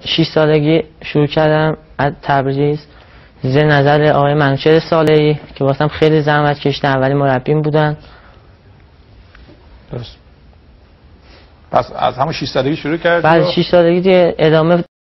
6 سالگی شروع کردم از تبریز زیر نظر آقای منوچهر صالحی که واسم خیلی زحمت کشیدن، اولی مربیم بودن. درست. پس از همون 6 سالگی شروع کردی؟ بعد 6 سالگی دیگه ادامه